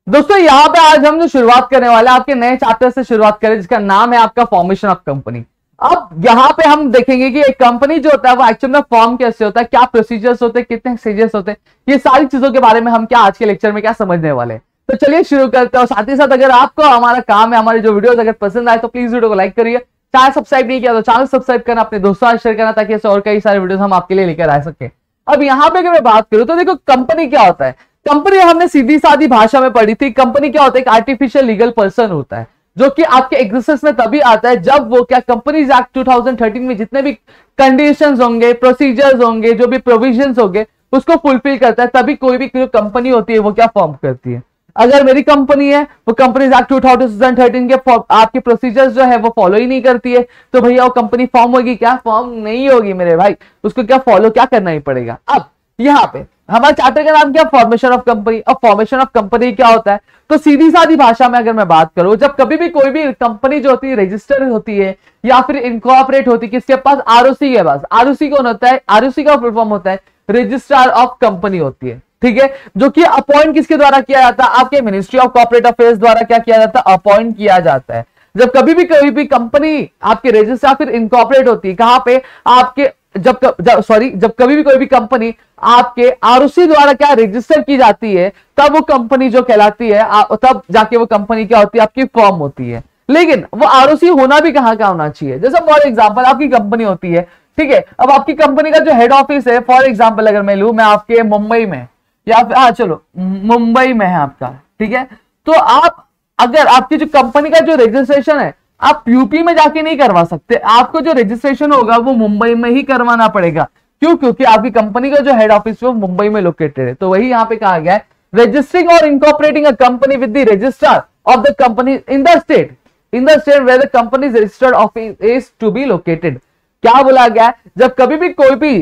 दोस्तों यहाँ पे आज हम जो शुरुआत करने वाले हैं आपके नए चैप्टर से शुरुआत करें जिसका नाम है आपका फॉर्मेशन ऑफ कंपनी। अब यहाँ पे हम देखेंगे कि एक कंपनी जो होता है वो एक्चुअल में फॉर्म कैसे होता है, क्या प्रोसीजर्स होते हैं, कितने स्टेजेस होते हैं, ये सारी चीजों के बारे में हम क्या आज के लेक्चर में क्या समझने वाले हैं। तो चलिए शुरू करते हैं। और साथ ही साथ अगर आपको हमारा काम है, हमारी जो वीडियोस अगर पसंद आए तो प्लीज वीडियो को लाइक करिए। चैनल सब्सक्राइब नहीं किया तो चैनल सब्सक्राइब करना, अपने दोस्तों से शेयर करना ताकि ऐसे और कई सारे वीडियोस हम आपके लिए लेकर आ सके। अब यहाँ पे अगर मैं बात करूं तो देखो कंपनी क्या होता है। कंपनी हमने सीधी सादी भाषा में पढ़ी थी। कंपनी क्या होता है? एक आर्टिफिशियल लीगल पर्सन होता है जो कि आपके एग्जिस्टेंस में तभी आता है जब वो क्या कंपनीज एक्ट 2013 में जितने भी कंडीशंस होंगे, प्रोसीजर्स होंगे, जो भी प्रोविजंस होंगे उसको फुलफिल करता है, तभी कोई भी जो कंपनी होती है वो क्या फॉर्म करती है। अगर मेरी कंपनी है वो कंपनीज एक्ट 2013 के आपके प्रोसीजर्स जो है वो फॉलो ही नहीं करती है तो भैया वो कंपनी फॉर्म होगी क्या? फॉर्म नहीं होगी मेरे भाई। उसको क्या फॉलो क्या करना ही पड़ेगा। अब यहाँ पे हमारे चैप्टर का नाम क्या? Formation of company. अब फॉर्मेशन ऑफ कंपनी क्या होता है? तो सीधी सादी भाषा में अगर मैं बात करूं, जब कभी भी कोई भी कंपनी जो होती है रजिस्टर होती है या फिर इनकॉर्पोरेट होती है, किसके पास? आरओसी के पास। आरओसी कौन होता है? आरओसी का फुल फॉर्म होता है रजिस्ट्रार ऑफ कंपनी होती है, ठीक है, जो कि अपॉइंट किसके द्वारा किया जाता है? आपके मिनिस्ट्री ऑफ कॉर्पोरेट अफेयर्स द्वारा क्या किया जाता है? अपॉइंट किया जाता है। जब कभी भी कंपनी आपके रजिस्टर फिर इनकॉर्पोरेट होती है, कहां पे? आपके जब कभी भी कोई भी कंपनी आपके आरओसी द्वारा क्या रजिस्टर की जाती है तब वो कंपनी जो कहलाती है, तब जाके वो कंपनी क्या होती है? आपकी फॉर्म होती है। लेकिन वो आरओसी होना भी कहां का होना चाहिए? जैसे फॉर एग्जांपल आपकी कंपनी होती है, ठीक है, अब आपकी कंपनी का जो हेड ऑफिस है, फॉर एग्जांपल अगर मैं लूं, मैं आपके मुंबई में या फिर चलो मुंबई में है आपका, ठीक है, तो आप अगर आपकी जो कंपनी का जो रजिस्ट्रेशन है आप यूपी में जाके नहीं करवा सकते, आपको जो रजिस्ट्रेशन होगा वो मुंबई में ही करवाना पड़ेगा। क्यों? क्योंकि आपकी कंपनी का जो हेड ऑफिस है वो मुंबई में लोकेटेड है। तो वही यहाँ पे कहा गया है, रजिस्टरिंग और incorporating a company with the registrar of the company in the state where the company registered office is to be located. क्या बोला गया है? जब कभी भी कोई भी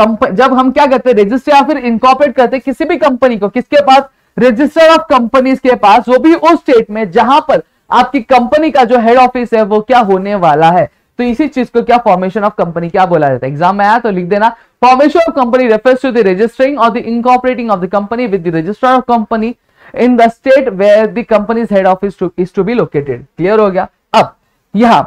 जब हम क्या करते हैं, रजिस्टर या फिर इनकॉर्पोरेट करते हैं किसी भी कंपनी को, किसके पास? रजिस्टर ऑफ कंपनीज के पास, वो भी उस स्टेट में जहां पर आपकी कंपनी का जो हेड ऑफिस है वो क्या होने वाला है। तो इसी चीज को क्या फॉर्मेशन ऑफ कंपनी क्या बोला जाता है? एग्जाम में आया तो लिख देना, formation of company refers to the registering और the incorporating of the company with the registrar of company in the state where the company's head office is to be located. Clear हो गया? अब यहां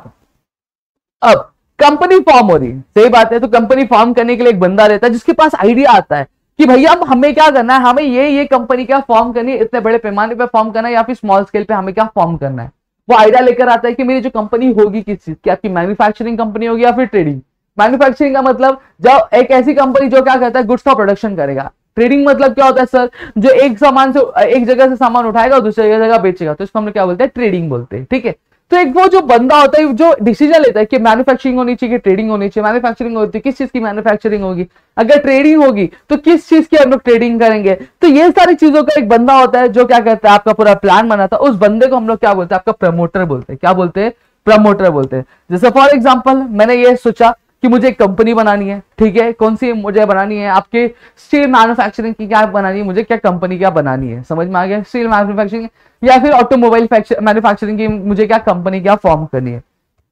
पर अब कंपनी फॉर्म हो रही है, सही बात है। तो कंपनी फॉर्म करने के लिए एक बंदा रहता है जिसके पास आइडिया आता है कि भैया अब हमें क्या करना है, हमें ये कंपनी क्या फॉर्म करनी है, इतने बड़े पैमाने पे फॉर्म करना है या फिर स्मॉल स्केल पे हमें क्या फॉर्म करना है। वो आइडिया लेकर आता है कि मेरी जो कंपनी होगी किस चीज की, आपकी मैन्युफैक्चरिंग कंपनी होगी या फिर ट्रेडिंग। मैन्युफैक्चरिंग का मतलब जब एक ऐसी कंपनी जो क्या करता है, गुड्स का प्रोडक्शन करेगा। ट्रेडिंग मतलब क्या होता है सर? जो एक सामान से एक जगह से सामान उठाएगा और दूसरी जगह बेचेगा, तो इसको हम लोग क्या बोलते हैं? ट्रेडिंग बोलते हैं, ठीक है। तो एक वो जो बंदा होता है जो डिसीजन लेता है कि मैन्युफैक्चरिंग होनी चाहिए कि ट्रेडिंग होनी चाहिए, मैन्युफैक्चरिंग होती है किस चीज की मैन्युफैक्चरिंग होगी, अगर ट्रेडिंग होगी तो किस चीज की हम लोग ट्रेडिंग करेंगे। तो ये सारी चीजों का एक बंदा होता है जो क्या करता है, आपका पूरा प्लान बनाता है। उस बंदे को हम लोग क्या बोलते हैं? आपका प्रमोटर बोलते हैं। क्या बोलते हैं? प्रमोटर बोलते हैं। जैसे फॉर एग्जाम्पल मैंने ये सोचा कि मुझे एक कंपनी बनानी है, ठीक है, कौन सी मुझे बनानी है? आपके स्टील मैन्युफैक्चरिंग की क्या बनानी है मुझे, क्या कंपनी क्या बनानी है, समझ में आ गया? स्टील मैन्युफैक्चरिंग या फिर ऑटोमोबाइल मैन्युफैक्चरिंग की मुझे क्या कंपनी क्या फॉर्म करनी है।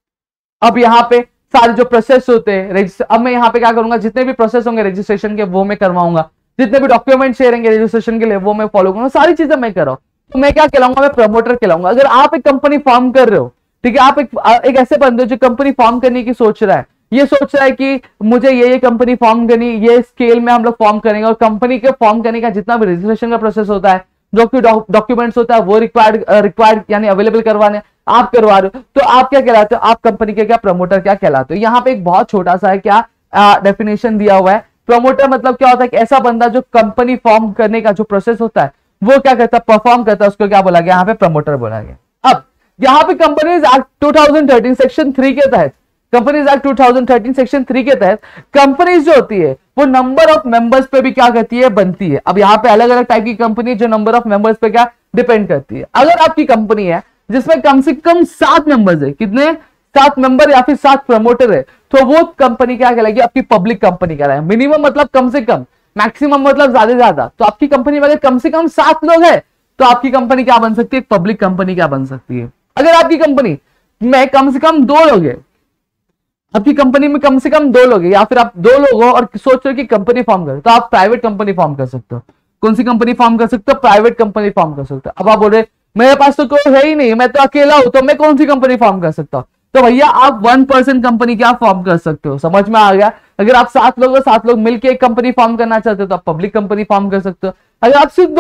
अब यहाँ पे सारे जो प्रोसेस होते हैं, अब मैं यहाँ पे क्या करूंगा, जितने भी प्रोसेस होंगे रजिस्ट्रेशन के वो मैं करवाऊंगा, जितने भी डॉक्यूमेंट शेयरेंगे रजिस्ट्रेशन के लिए वो मैं फॉलो करूंगा, सारी चीजें मैं कर रहा हूँ। तो मैं क्या कहलाऊंगा? मैं प्रमोटर कहलाऊंगा। अगर आप एक कंपनी फॉर्म कर रहे हो, ठीक है, आप एक ऐसे बंदे जो कंपनी फॉर्म करने की सोच रहा है, ये सोच रहा है कि मुझे ये कंपनी फॉर्म करनी, ये स्केल में हम लोग फॉर्म करेंगे, और कंपनी के फॉर्म करने का जितना भी रजिस्ट्रेशन का प्रोसेस होता है, जो कि डॉक्यूमेंट्स होता है वो रिक्वायर्ड यानी अवेलेबल करवाने आप करवा रहे हो, तो आप क्या कहलाते हो? आप कंपनी के क्या प्रमोटर क्या कहलाते हो। यहाँ पे एक बहुत छोटा सा है क्या डेफिनेशन दिया हुआ है। प्रमोटर मतलब क्या होता है? कि ऐसा बंदा जो कंपनी फॉर्म करने का जो प्रोसेस होता है वो क्या करता है? परफॉर्म करता है, उसको क्या बोला गया? यहाँ पे प्रमोटर बोला गया। अब यहाँ पे कंपनीज एक्ट 2013 सेक्शन 3 के तहत, कंपनीज एक्ट 2013 सेक्शन 3 के तहत कंपनीज जो होती है वो नंबर ऑफ मेंबर्स पे भी क्या करती है? बनती है। अब यहाँ पे अलग अलग टाइप की कंपनी जो नंबर ऑफ मेंबर्स पे क्या डिपेंड करती है। अगर आपकी कंपनी है जिसमें कम से कम 7 मेंबर्स है, कितने? 7 मेंबर या फिर 7 प्रमोटर है, तो वो कंपनी क्या कहलाएगी? आपकी पब्लिक कंपनी कहलाएगी। मिनिमम मतलब कम से कम, मैक्सिमम मतलब ज्यादा से ज्यादा। तो आपकी कंपनी में अगर कम से कम 7 लोग है तो आपकी कंपनी क्या बन सकती है? पब्लिक कंपनी क्या बन सकती है। अगर आपकी कंपनी में कम से कम 2 लोग है, आपकी कंपनी में कम से कम 2 लोग हैं या फिर आप 2 लोग हो और सोच रहे हो कि कंपनी फॉर्म करो, तो आप प्राइवेट कंपनी फॉर्म कर सकते हो। कौन सी कंपनी फॉर्म कर सकते हो? प्राइवेट कंपनी फॉर्म कर सकते हो। अब आप बोल रहे मेरे पास तो कोई है ही नहीं, मैं तो अकेला हूं, तो मैं कौन सी कंपनी फॉर्म कर सकता हूं? तो भैया आप 1% कंपनी क्या फॉर्म कर सकते हो, समझ में आ गया? अगर आप 7 लोग हो, 7 लोग मिलकर एक कंपनी फॉर्म करना चाहते हो तो आप पब्लिक कंपनी फॉर्म कर सकते हो। अगर आप सिर्फ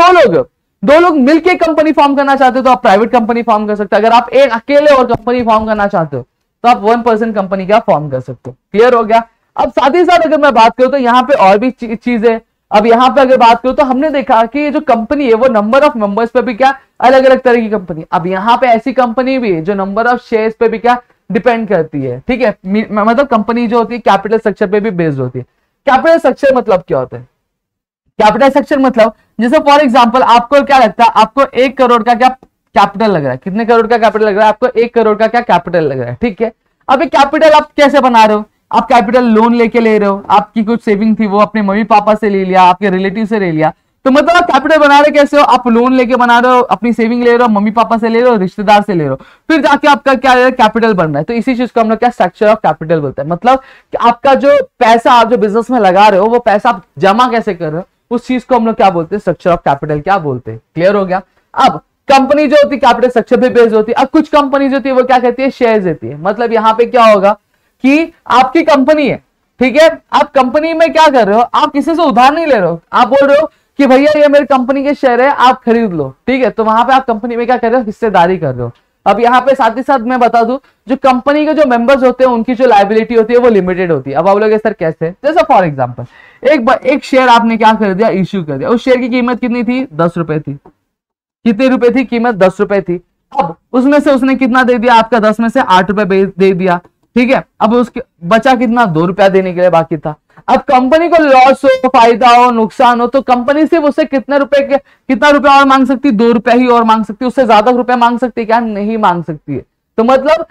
2 लोग मिलकर कंपनी फॉर्म करना चाहते हो तो आप प्राइवेट कंपनी फॉर्म कर सकते हो। अगर आप एक अकेले और कंपनी फॉर्म करना चाहते हो तो आप 1% कंपनी क्या फॉर्म कर सकते हो। क्लियर हो गया? अब साथ ही साथ अगर मैं बात करूं तो यहाँ पे और भी चीज है। अब यहाँ पे अगर बात करूं तो हमने देखा कि ये जो कंपनी है वो नंबर ऑफ मेंबर्स पे भी क्या अलग अलग तरह की कंपनी। अब यहाँ पे ऐसी कंपनी भी है जो नंबर ऑफ शेयर्स पे भी क्या डिपेंड करती है। ठीक है, मतलब कंपनी जो होती है कैपिटल स्ट्रक्चर पे भी बेस्ड होती है। कैपिटल स्ट्रक्चर मतलब क्या होता है? कैपिटल स्ट्रक्चर मतलब जैसे फॉर एग्जांपल आपको क्या लगता है, आपको 1 करोड़ का क्या कैपिटल लग रहा है? कितने करोड़ का कैपिटल लग रहा है? आपको 1 करोड़ का क्या कैपिटल लग रहा है। ठीक है, अब ये कैपिटल आप कैसे बना रहे हो? आप कैपिटल लोन लेके ले रहे हो, आपकी कुछ सेविंग थी वो अपने मम्मी पापा से ले लिया, आपके रिलेटिव से ले लिया, तो मतलब आप कैपिटल बना रहे कैसे हो? आप लोन लेके बना रहे हो, अपनी सेविंग ले रहे हो, मम्मी पापा से ले रहे हो, रिश्तेदार से ले रहे हो, फिर जाके आपका क्या कैपिटल बन रहा है। तो इसी चीज को हम लोग क्या स्ट्रक्चर ऑफ कैपिटल बोलते हैं। मतलब कि आपका जो पैसा आप जो बिजनेस में लगा रहे हो वो पैसा आप जमा कैसे कर रहे हो, उस चीज को हम लोग क्या बोलते हैं? स्ट्रक्चर ऑफ कैपिटल क्या बोलते हैं। क्लियर हो गया? अब कंपनी जो होती है कैपिटल स्ट्रक्चर पे बेस्ड होती है। अब कुछ कंपनी जो होती है वो क्या कहती है? शेयर्स देती है। मतलब यहाँ पे क्या होगा कि आपकी कंपनी है, ठीक है, आप कंपनी में क्या कर रहे हो? आप किसी से उधार नहीं ले रहे हो, आप बोल रहे हो कि भैया ये मेरी कंपनी के शेयर है, आप खरीद लो। ठीक है, तो वहां पे आप कंपनी में क्या कर रहे हो? हिस्सेदारी कर रहे हो। अब यहाँ पे साथ ही साथ मैं बता दूं, जो कंपनी के जो मेंबर्स होते हैं उनकी जो लायबिलिटी होती है वो लिमिटेड होती है। अब आप लोग सर कैसे? जैसे फॉर एग्जांपल एक शेयर आपने क्या कर दिया? इश्यू कर दिया। उस शेयर की कीमत कितनी थी? 10 रुपए थी। कितने रुपए थी कीमत? 10 रुपए थी। अब उसमें से उसने कितना दे दिया? आपका 10 में से 8 रुपए दे दिया। ठीक है, अब उसके बचा कितना? 2 रुपया देने के लिए बाकी था। अब कंपनी को लॉस हो, फायदा हो, नुकसान हो, तो कंपनी सिर्फ उससे कितना रुपया और मांग सकती? 2 रुपया ही और मांग सकती है। उससे ज्यादा रुपया मांग सकती है क्या? नहीं मांग सकती है। तो मतलब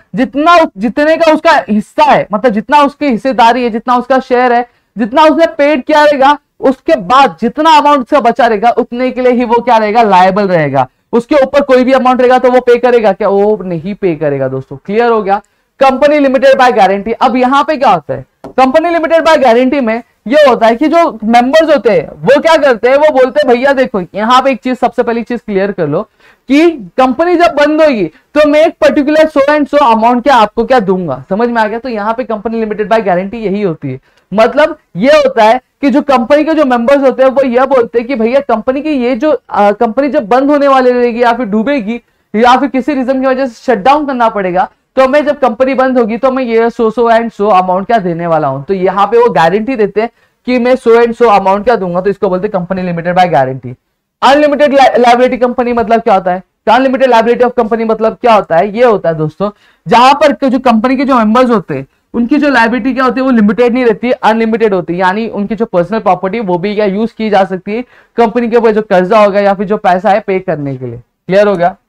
जितने का उसका हिस्सा है, मतलब जितना उसकी हिस्सेदारी है, जितना उसका शेयर है, जितना उसने पेड किया रहेगा, उसके बाद जितना अमाउंट उसका बचा रहेगा उतने के लिए ही वो क्या रहेगा? लायबल रहेगा। उसके ऊपर कोई भी अमाउंट रहेगा तो वो पे करेगा क्या? वो नहीं पे करेगा। दोस्तों क्लियर हो गया? Company limited by guarantee. अब यहां पे क्या होता है? कंपनी लिमिटेड बाय गारंटी में ये होता है कि जो मेंबर्स होते हैं वो क्या करते हैं? वो बोलते हैं भैया देखो, यहां पे एक चीज, सबसे पहली चीज क्लियर कर लो कि कंपनी जब बंद होगी तो मैं एक particular so and so amount क्या आपको क्या दूंगा। समझ में आ गया? तो यहां पे कंपनी लिमिटेड बाय गारंटी यही होती है। मतलब ये होता है कि जो कंपनी के जो मेंबर्स होते हैं वो ये बोलते हैं कि भैया कंपनी की ये जो कंपनी जब बंद होने वाली रहेगी या फिर डूबेगी या फिर किसी रीजन की वजह से शटडाउन करना पड़ेगा, तो मैं जब कंपनी बंद होगी तो मैं ये सो एंड सो अमाउंट क्या देने वाला हूं। तो यहाँ पे वो गारंटी देते हैं कि मैं सो एंड सो अमाउंट क्या दूंगा, तो इसको बोलते हैं company limited by guarantee. Unlimited liability company मतलब क्या होता है? अनलिमिटेड लायबिलिटी ऑफ कंपनी मतलब क्या होता है? ये होता है दोस्तों, जहां पर जो कंपनी के जो मेंबर्स होते हैं उनकी जो लायबिलिटी क्या होती है? वो लिमिटेड नहीं रहती है, अनलिमिटेड होती है। यानी उनकी जो पर्सनल प्रॉपर्टी वो भी क्या यूज की जा सकती है कंपनी के ऊपर जो कर्जा होगा या फिर जो पैसा है पे करने के लिए। क्लियर हो गया?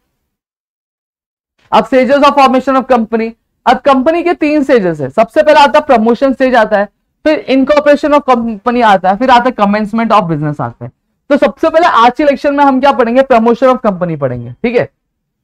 अब stages of formation of company. अब कंपनी के 3 स्टेजेस है। सबसे पहले आता है प्रमोशन स्टेज आता है, फिर इनकॉर्पोरेशन ऑफ कंपनी आता है, फिर आता है कमेंसमेंट ऑफ बिजनेस आता है। तो सबसे पहले आज के लेक्चर में हम क्या पढ़ेंगे? प्रमोशन ऑफ कंपनी पढ़ेंगे। ठीक है,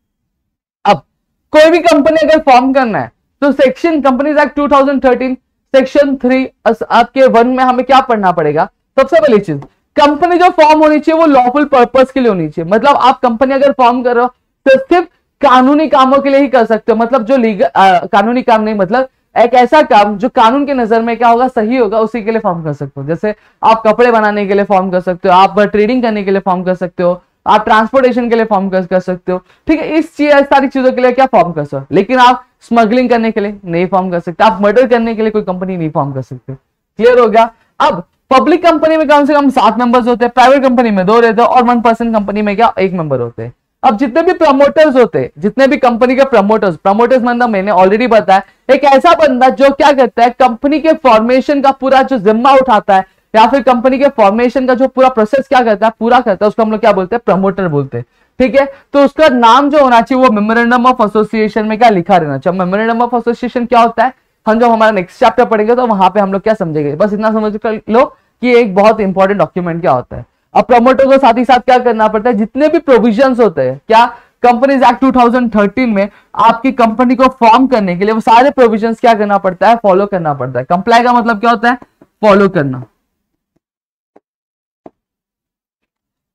अब कोई भी कंपनी अगर फॉर्म करना है तो सेक्शन कंपनीज एक्ट 2013 सेक्शन 3 आपके 1 में हमें क्या पढ़ना पड़ेगा? सबसे पहली चीज, कंपनी जो फॉर्म होनी चाहिए वो लॉफुल पर्पस के लिए होनी चाहिए। मतलब आप कंपनी अगर फॉर्म कर रहे हो तो सिर्फ कानूनी कामों के लिए ही कर सकते हो। मतलब जो लीगल कानूनी काम नहीं, मतलब एक ऐसा काम जो कानून की नजर में क्या होगा? सही होगा, उसी के लिए फॉर्म कर सकते हो। जैसे आप कपड़े बनाने के लिए फॉर्म कर सकते हो, आप ट्रेडिंग करने के लिए फॉर्म कर सकते हो, आप ट्रांसपोर्टेशन के लिए फॉर्म कर सकते हो। ठीक है, इस सारी चीजों के लिए क्या फॉर्म कर सकते हो। लेकिन आप स्मगलिंग करने के लिए नहीं फॉर्म कर सकते, आप मर्डर करने के लिए कोई कंपनी नहीं फॉर्म कर सकते। क्लियर हो गया? अब पब्लिक कंपनी में कम से कम 7 मेंबर्स होते हैं, प्राइवेट कंपनी में 2 रहते हैं और 1% कंपनी में क्या 1 मेंबर होते हैं। अब जितने भी प्रमोटर्स होते हैं, जितने भी कंपनी के प्रमोटर्स मतलब मैंने ऑलरेडी बताया, एक ऐसा बंदा जो क्या करता है? कंपनी के फॉर्मेशन का पूरा जो जिम्मा उठाता है या फिर कंपनी के फॉर्मेशन का जो पूरा प्रोसेस क्या करता है? पूरा करता है, उसको हम लोग क्या बोलते हैं? प्रमोटर बोलते हैं। ठीक है, तो उसका नाम जो होना चाहिए वो मेमोरेंडम ऑफ एसोसिएशन में क्या लिखा रहना चाहिए। मेमोरेंडम ऑफ एसोसिएशन क्या होता है? हम जब हमारा नेक्स्ट चैप्टर पढ़ेंगे तो वहां पे हम लोग क्या समझेंगे, बस इतना समझ कर लो कि एक बहुत इंपॉर्टेंट डॉक्यूमेंट क्या होता है। अब प्रमोटर को साथ ही साथ क्या करना पड़ता है? जितने भी प्रोविजंस होते हैं क्या कंपनीज एक्ट 2013 में आपकी कंपनी को फॉर्म करने के लिए वो सारे प्रोविजंस क्या करना पड़ता है? फॉलो करना पड़ता है। कंप्लाई का मतलब क्या होता है? फॉलो करना।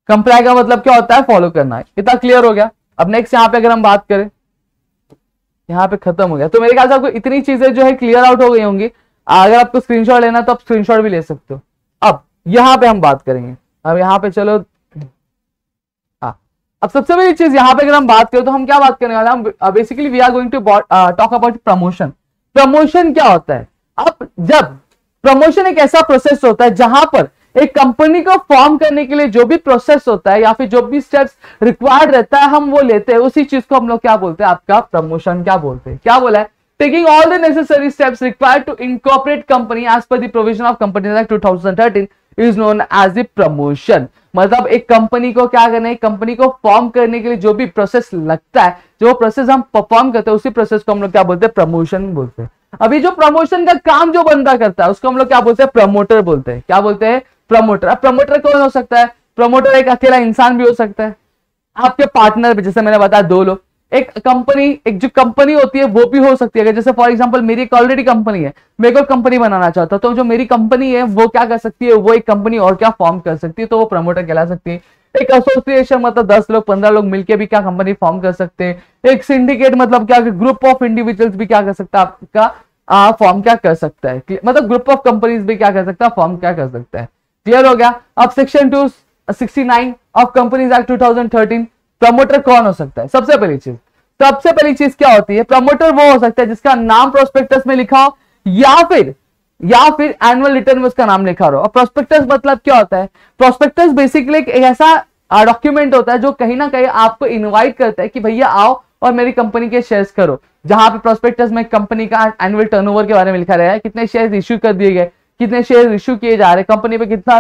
कंप्लाई का मतलब क्या होता है, फॉलो करना है। इतना क्लियर हो गया। अब नेक्स्ट यहाँ पे अगर हम बात करें, यहाँ पे खत्म हो गया। तो मेरे ख्याल से आपको इतनी चीजें जो है क्लियर आउट हो गई होंगी। अगर आपको स्क्रीनशॉट लेना तो आप स्क्रीनशॉट भी ले सकते हो। अब यहाँ पे हम बात करेंगे। अब यहाँ पे चलो, हाँ, अब सबसे बड़ी चीज यहाँ पे अगर हम बात करें तो हम क्या बात करने वाले हैं, basically we are going to talk about promotion. Promotion क्या होता है? अब जब प्रमोशन एक ऐसा प्रोसेस होता है जहां पर एक कंपनी को फॉर्म करने के लिए जो भी प्रोसेस होता है या फिर जो भी स्टेप्स रिक्वायर्ड रहता है हम वो लेते हैं, उसी चीज को हम लोग क्या बोलते हैं, आपका प्रमोशन क्या बोलते हैं। क्या बोला है? Taking all the necessary steps required to incorporate company as per the provision of companies act 2013 is known as the promotion. मतलब एक कंपनी को क्या करना है, कंपनी को फॉर्म करने के लिए जो भी प्रोसेस लगता है, जो प्रोसेस हम परफॉर्म करते हैं, उसी प्रोसेस को हम लोग क्या बोलते हैं, प्रमोशन बोलते हैं। अभी जो प्रमोशन का काम जो बंदा करता है उसको हम लोग क्या बोलते हैं, प्रमोटर बोलते हैं। क्या बोलते हैं? प्रमोटर। अब प्रमोटर कौन हो सकता है? प्रमोटर एक अकेला इंसान भी हो सकता है, आपके पार्टनर भी, जैसे मैंने बताया 2 लोग। एक कंपनी, एक जो कंपनी होती है वो भी हो सकती है। जैसे फॉर एग्जांपल मेरी एक ऑलरेडी कंपनी है, मेरे को कंपनी बनाना चाहता हूं, तो जो मेरी कंपनी है वो क्या कर सकती है, वो एक कंपनी और क्या फॉर्म कर सकती है, तो वो प्रमोटर कहला सकती है। एक एसोसिएशन मतलब 10 लोग 15 लोग मिलकर भी क्या कंपनी फॉर्म कर सकते हैं। एक सिंडिकेट मतलब क्या, ग्रुप ऑफ इंडिविजुअल्स भी क्या कर सकता है, आपका फॉर्म क्या कर सकता है, मतलब ग्रुप ऑफ कंपनीज भी क्या कर सकता है, फॉर्म क्या कर सकता है। क्लियर हो गया। अब section 269 of companies act 2013, promoter कौन हो सकता है? सबसे पहली चीज क्या होती है, प्रमोटर वो हो सकता है जिसका नाम प्रोस्पेक्टस में लिखा हो या फिर एनुअल रिटर्न में उसका नाम लिखा हो। और प्रोस्पेक्टस मतलब क्या होता है? प्रोस्पेक्टस बेसिकली एक ऐसा डॉक्यूमेंट होता है जो कहीं ना कहीं आपको इनवाइट करता है कि भैया आओ और मेरी कंपनी के शेयर्स करो। जहां पे प्रोस्पेक्टस में कंपनी का एनुअल टर्नओवर के बारे में लिखा रहा है, कितने शेयर्स इश्यू कर दिए गए, कितने शेयर इश्यू किए जा रहे हैं, कंपनी पे कितना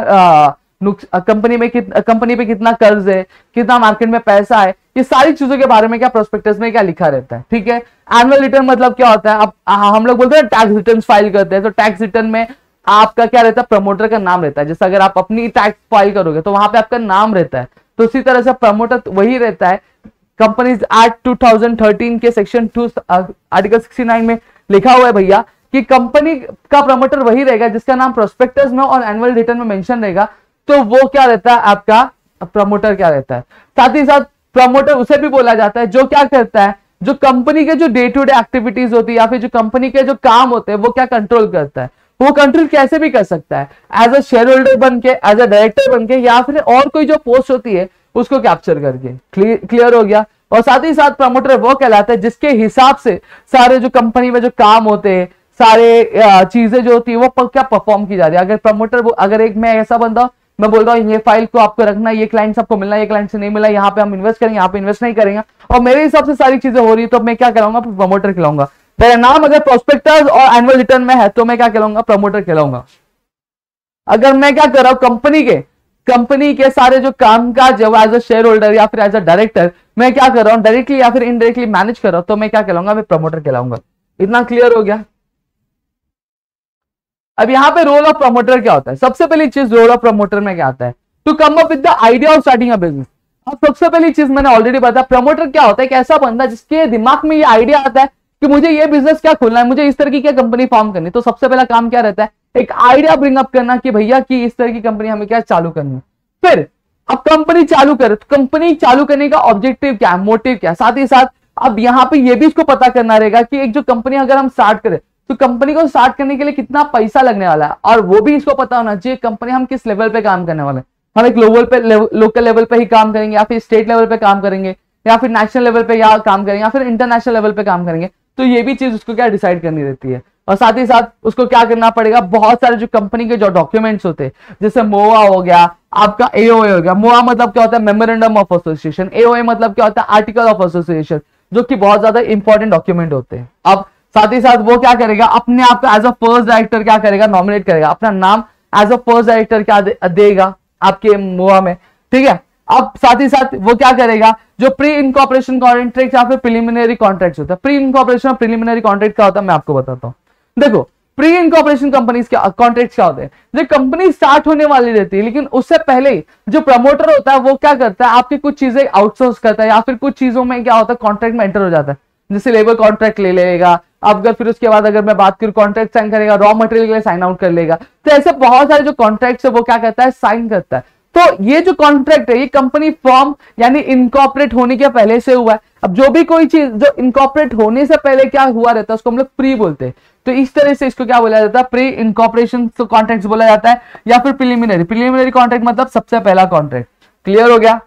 कंपनी पे कितना कर्ज है, कितना मार्केट में पैसा है, ये सारी चीजों के बारे में क्या प्रोस्पेक्टस में क्या लिखा रहता है। ठीक है। एनुअल रिटर्न मतलब क्या होता है? अब हम लोग बोलते हैं टैक्स रिटर्न फाइल करते हैं, तो टैक्स रिटर्न में आपका क्या रहता है, प्रमोटर का नाम रहता है। जैसे अगर आप अपनी टैक्स फाइल करोगे तो वहां पे आपका नाम रहता है, तो उसी तरह से प्रमोटर वही रहता है। कंपनीज एक्ट 2013 के सेक्शन 2 आर्टिकल 69 में लिखा हुआ है भैया कि कंपनी का प्रमोटर वही रहेगा जिसका नाम प्रोस्पेक्टस में और एनुअल रिटर्न में मेंशन रहेगा, तो वो क्या रहता है, आपका प्रमोटर क्या रहता है। साथ ही साथ प्रमोटर उसे भी बोला जाता है जो क्या करता है, जो कंपनी के जो डे टू डे एक्टिविटीज होती है या फिर जो कंपनी के जो काम होते हैं वो क्या कंट्रोल करता है। वो कंट्रोल कैसे भी कर सकता है, एज अ शेयर होल्डर बन के, एज अ डायरेक्टर बन के, या फिर और कोई जो पोस्ट होती है उसको कैप्चर करके। क्लियर हो गया। और साथ ही साथ प्रमोटर वो कहलाता है जिसके हिसाब से सारे जो कंपनी में जो काम होते हैं, सारे चीजें जो होती है वो क्या परफॉर्म की जा रही है। अगर प्रमोटर, अगर एक मैं ऐसा बंदा, मैं बोल रहा हूँ ये फाइल को आपको रखना, ये क्लाइंट आपको मिलना, ये क्लाइंट से नहीं मिला, यहाँ पे हम इन्वेस्ट करेंगे, यहाँ पे इन्वेस्ट नहीं करेंगे, और मेरे हिसाब से सारी चीजें हो रही है, तो मैं क्या कहलाऊंगा, प्रमोटर कहलाऊंगा। मेरा नाम अगर प्रोस्पेक्टस और एनुअल रिटर्न में है तो मैं क्या कहलाऊंगा, प्रमोटर कहलाऊंगा। अगर मैं क्या कर रहा हूँ, कंपनी के सारे जो कामकाज है वो एज अ शेयर होल्डर या फिर एज अ डायरेक्टर मैं क्या कर रहा हूँ, डायरेक्टली या फिर इनडायरेक्टली मैनेज कर रहा हूं, तो मैं क्या कहलाऊंगा, मैं प्रमोटर कहलाऊंगा। इतना क्लियर हो गया। अब यहाँ पे रोल ऑफ प्रमोटर क्या होता है? सबसे पहली चीज रोल ऑफ प्रमोटर में क्या आता है, to come up with the idea of starting a business. अब सबसे पहली चीज मैंने ऑलरेडी बताया, प्रमोटर क्या होता है, एक ऐसा बंदा जिसके दिमाग में ये आइडिया आता है कि मुझे ये बिजनेस क्या खोलना है, मुझे इस तरह की क्या कंपनी फॉर्म करनी है। तो सबसे पहला काम क्या रहता है, एक आइडिया ब्रिंग अप करना कि भैया कि इस तरह की कंपनी हमें क्या चालू करनी है। फिर अब कंपनी चालू करे तो कंपनी चालू करने का ऑब्जेक्टिव क्या है, मोटिव क्या है। साथ ही साथ अब यहाँ पे ये भी इसको पता करना रहेगा कि एक जो कंपनी अगर हम स्टार्ट करें तो कंपनी को स्टार्ट करने के लिए कितना पैसा लगने वाला है, और वो भी इसको पता होना चाहिए कंपनी हम किस लेवल पे काम करने वाले हैं। हम एक लोकल लेवल पे ही काम करेंगे, या फिर स्टेट लेवल पे काम करेंगे, या फिर नेशनल लेवल पे या काम करेंगे, या फिर इंटरनेशनल लेवल पे काम करेंगे। तो ये भी चीज उसको क्या डिसाइड करनी रहती है। और साथ ही साथ उसको क्या करना पड़ेगा, बहुत सारे जो कंपनी के जो डॉक्यूमेंट्स होते हैं, जैसे मोआ हो गया, आपका एओए हो गया। मोआ मतलब क्या होता है, मेमोरेंडम ऑफ एसोसिएशन। एओए मतलब क्या होता है, आर्टिकल ऑफ एसोसिएशन, जो कि बहुत ज्यादा इंपॉर्टेंट डॉक्यूमेंट होते हैं। अब साथ ही साथ वो क्या करेगा, अपने आप को एज अ फर्स्ट डायरेक्टर क्या करेगा, नॉमिनेट करेगा, अपना नाम एज अ फर्स्ट डायरेक्टर क्या देगा आपके मोआ में। ठीक है। अब साथ ही साथ वो क्या करेगा, जो प्री इनकॉर्पोरेशन कॉन्ट्रैक्ट या फिर प्रीलिमिनरी कॉन्ट्रैक्ट होता है। प्री इनकॉर्पोरेशन और प्रीलिमिनरी कॉन्ट्रैक्ट क्या होता है मैं आपको बताता हूँ। देखो, प्री इनकॉर्पोरेशन कंपनीज क्या कॉन्ट्रैक्ट क्या होते हैं, जो कंपनी स्टार्ट होने वाली रहती है, लेकिन उससे पहले ही जो प्रमोटर होता है वो क्या करता है, आपकी कुछ चीजें आउटसोर्स करता है, या फिर कुछ चीजों में क्या होता है, कॉन्ट्रैक्ट में एंटर हो जाता है। जैसे लेबर कॉन्ट्रैक्ट ले लेगा, अगर फिर उसके बाद अगर मैं बात करूं कॉन्ट्रैक्ट साइन करेगा, रॉ मटेरियल के लिए साइन आउट कर लेगा। तो ऐसे बहुत सारे जो कॉन्ट्रैक्ट है वो क्या करता है, साइन करता है। तो ये जो कॉन्ट्रैक्ट है ये कंपनी फॉर्म यानी इनकॉर्पोरेट होने के पहले से हुआ है। अब जो भी कोई चीज जो इनकॉर्पोरेट होने से पहले क्या हुआ रहता है उसको हम लोग प्री बोलते हैं। तो इस तरह से इसको क्या बोला जाता है, प्री इनकॉर्पोरेशन कॉन्ट्रैक्ट बोला जाता है, या फिर प्रिलिमिनरी कॉन्ट्रैक्ट मतलब सबसे पहला कॉन्ट्रैक्ट। क्लियर हो गया।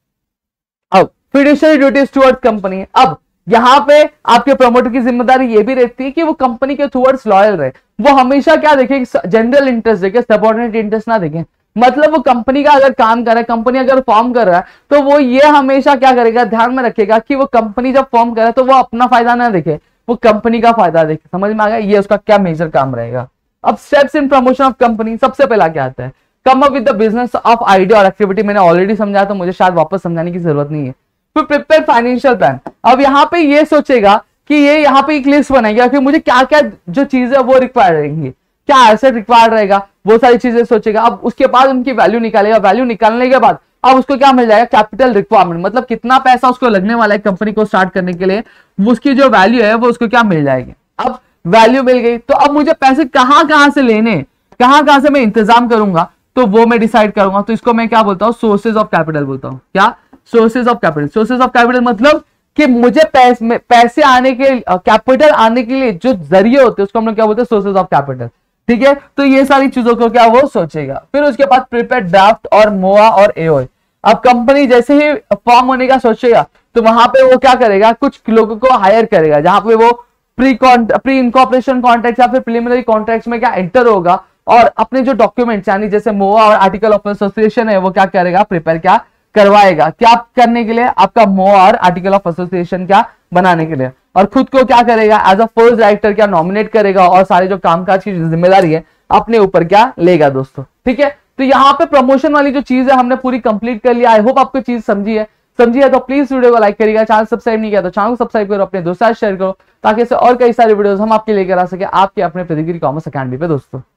अब फिड्यूशियरी ड्यूटीज टुवर्ड्स कंपनी, अब यहाँ पे आपके प्रमोटर की जिम्मेदारी ये भी रहती है कि वो कंपनी के टुवर्ड्स लॉयल रहे, वो हमेशा क्या देखे, जनरल इंटरेस्ट देखे, सबऑर्डिनेट इंटरेस्ट ना देखे। मतलब वो कंपनी का अगर काम कर रहा है, कंपनी अगर फॉर्म कर रहा है, तो वो ये हमेशा क्या करेगा, ध्यान में रखेगा कि वो कंपनी जब फॉर्म कर रहा है तो वो अपना फायदा ना देखे, वो कंपनी का फायदा देखे। समझ में आ गया, ये उसका क्या मेजर काम रहेगा। अब steps in promotion of company, सबसे पहला क्या आता है, come up with the business of idea और एक्टिविटी। मैंने ऑलरेडी समझाया तो मुझे शायद वापस समझाने की जरूरत नहीं है। फिर प्रिपेयर फाइनेंशियल प्लान, अब यहाँ पे ये सोचेगा कि ये यहाँ पे एक लिस्ट बनाएगा कि मुझे क्या क्या जो चीजें वो रिक्वायर रहेंगी, क्या एसेट रिक्वायर्ड रहेगा, वो सारी चीजें सोचेगा। अब उसके बाद उनकी वैल्यू निकालेगा, वैल्यू निकालने के बाद अब उसको क्या मिल जाएगा, कैपिटल रिक्वायरमेंट, मतलब कितना पैसा उसको लगने वाला है कंपनी को स्टार्ट करने के लिए, उसकी जो वैल्यू है वो उसको क्या मिल जाएगी। अब वैल्यू मिल गई तो अब मुझे पैसे कहां से लेने, कहां से मैं इंतजाम करूंगा, तो वो मैं डिसाइड करूंगा। तो इसको मैं क्या बोलता हूँ, सोर्सेज ऑफ कैपिटल बोलता हूँ। क्या, sources of capital. Sources of capital मतलब कि मुझे पैसे आने के, कैपिटल आने के लिए जो जरिए होते हैं उसको हम लोग क्या बोलते हैं, सोर्सेज ऑफ कैपिटल। ठीक है, तो ये सारी चीजों को क्या वो सोचेगा। फिर उसके बाद प्रिपेयर ड्राफ्ट और मोआ और एओए। अब कंपनी जैसे ही फॉर्म होने का सोचेगा तो वहां पे वो क्या करेगा, कुछ लोगों को हायर करेगा, जहां पे वो प्री इनकॉर्पोरेशन कॉन्ट्रैक्ट या फिर प्रिलिमिनरी कॉन्ट्रैक्ट में क्या एंटर होगा और अपने जो डॉक्यूमेंट्स यानी जैसे मोआ और आर्टिकल ऑफ एसोसिएशन है वो क्या करेगा, प्रिपेयर क्या करवाएगा, क्या करने के लिए, आपका मोआ और आर्टिकल ऑफ एसोसिएशन क्या बनाने के लिए। और खुद को क्या करेगा, एज अ फर्स्ट डायरेक्टर क्या नॉमिनेट करेगा और सारे जो कामकाज की जिम्मेदारी है अपने ऊपर क्या लेगा दोस्तों। ठीक है, तो यहाँ पे प्रमोशन वाली जो चीज है हमने पूरी कंप्लीट कर लिया। आई होप आपको चीज समझी है तो प्लीज वीडियो को लाइक करिएगा, चैनल सब्सक्राइब नहीं किया तो चैनल को सब्सक्राइब करो, अपने दोस्तों शेयर करो, ताकि इससे और कई सारे वीडियोस हम आपके लेकर आ सके आपके अपने पेडिग्री कॉमर्स अकेडमी पे दोस्तों।